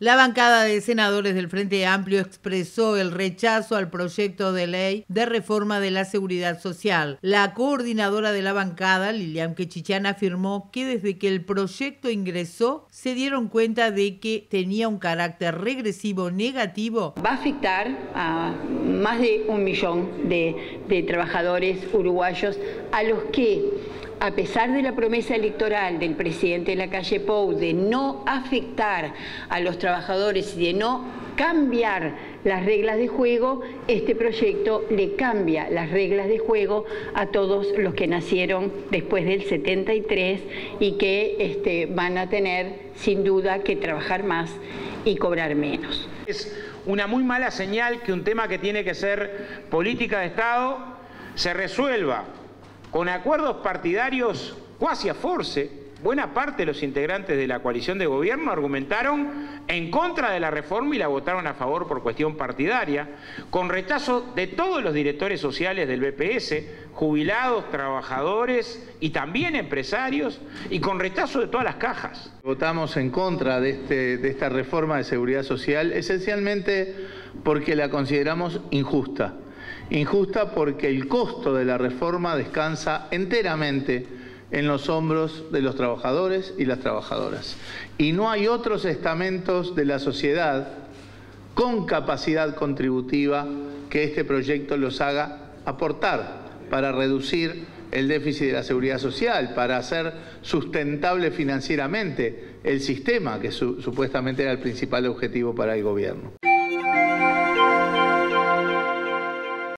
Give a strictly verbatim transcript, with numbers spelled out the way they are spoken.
La bancada de senadores del Frente Amplio expresó el rechazo al proyecto de ley de reforma de la seguridad social. La coordinadora de la bancada, Lilian Quechichán, afirmó que desde que el proyecto ingresó se dieron cuenta de que tenía un carácter regresivo negativo. Va a afectar a más de un millón de, de trabajadores uruguayos a los que, a pesar de la promesa electoral del presidente Lacalle Pou de no afectar a los trabajadores y de no cambiar las reglas de juego, este proyecto le cambia las reglas de juego a todos los que nacieron después del setenta y tres y que este, van a tener sin duda que trabajar más y cobrar menos. Es una muy mala señal que un tema que tiene que ser política de Estado se resuelva con acuerdos partidarios cuasi a force. Buena parte de los integrantes de la coalición de gobierno argumentaron en contra de la reforma y la votaron a favor por cuestión partidaria, con rechazo de todos los directores sociales del B P S, jubilados, trabajadores y también empresarios, y con rechazo de todas las cajas. Votamos en contra de, este, de esta reforma de seguridad social esencialmente porque la consideramos injusta. Injusta porque el costo de la reforma descansa enteramente en los hombros de los trabajadores y las trabajadoras. Y no hay otros estamentos de la sociedad con capacidad contributiva que este proyecto los haga aportar para reducir el déficit de la seguridad social, para hacer sustentable financieramente el sistema, que su, supuestamente era el principal objetivo para el gobierno.